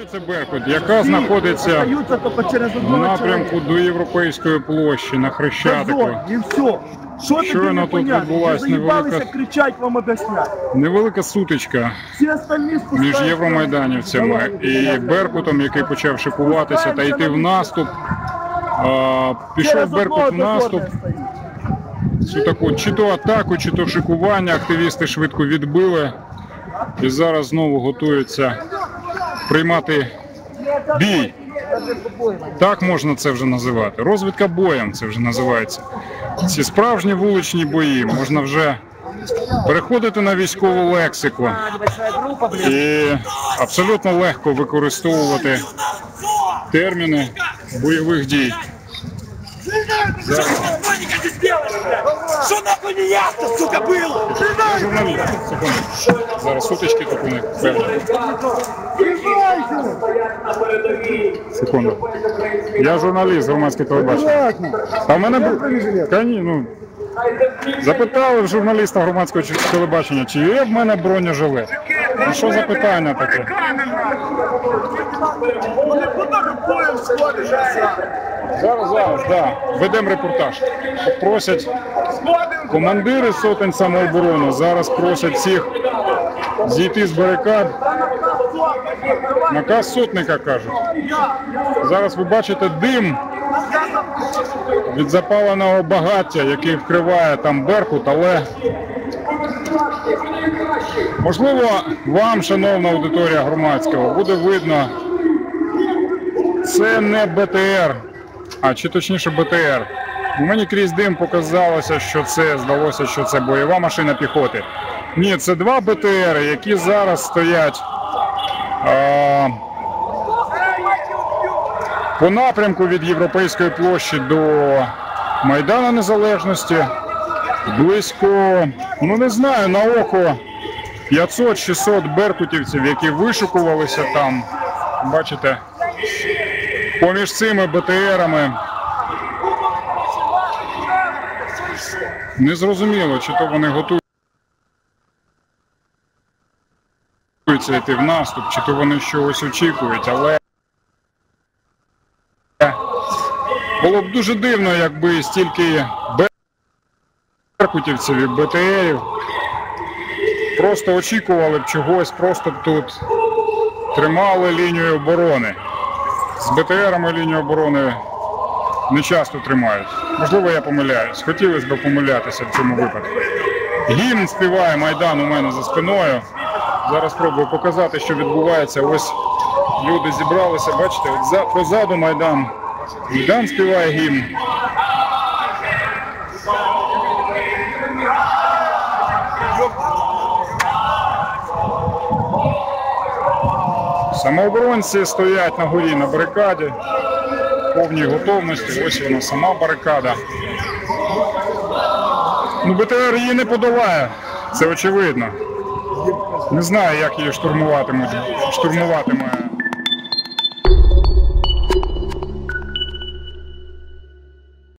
Це Беркут, яка знаходиться в напрямку до Європейської площі на Хрещатику. Щойно тут відбулася невелика сутичка між євромайданівцями і Беркутом, який почав шикуватися та йти в наступ. Пішов Беркут в наступ. Цю таку чи то атаку, чи то шикування активісти швидко відбили. І зараз знову готуються приймати бій. Так можна це вже називати. Розвідка боєм це вже називається. Ці справжні вуличні бої. Можна вже переходити на військову лексику. І абсолютно легко використовувати терміни бойових дій. Що нахуй не ясно, сука, було? Журналіст, секунду. Зараз сутички тут у них, певно. Секунду. Я журналіст громадського телебачення. А в мене запитали в журналіста громадського телебачення, чи є в мене бронежилет. Ну що за питання таке? Зараз, так. Ведемо репортаж. Просять командири сотень самооборони, зараз просять всіх зійти з барикад. Наказ сотника, кажуть. Зараз ви бачите дим від запаленого багаття, який вкриває там Беркут, але можливо вам, шановна аудиторія громадського, буде видно, це не БТР, чи точніше БТР. Мені крізь дим показалося, здалося, що це бойова машина піхоти. Ні, це два БТР, які зараз стоять по напрямку від Європейської площі до Майдану Незалежності. Близько, не знаю, на око 500-600 беркутівців, які вишукувалися там, бачите, поміж цими БТРами. Незрозуміло, чи то вони готуються йти в наступ, чи то вони чогось очікують, але було б дуже дивно, якби стільки беркутівців і БТРів просто очікували б чогось, просто б тут тримали лінію оборони. З БТРами лінію оборони не часто тримають. Можливо, я помиляюсь. Хотілося б помилятися в цьому випадку. Гімн співає Майдан у мене за спиною. Зараз спробую показати, що відбувається. Ось люди зібралися, бачите, от позаду Майдан. Майдан співає гімн. Самооборонці стоять на горі на барикаді, в повній готовності. Ось вона сама барикада. БТР її не подолає, це очевидно. Не знаю, як її штурмуватиме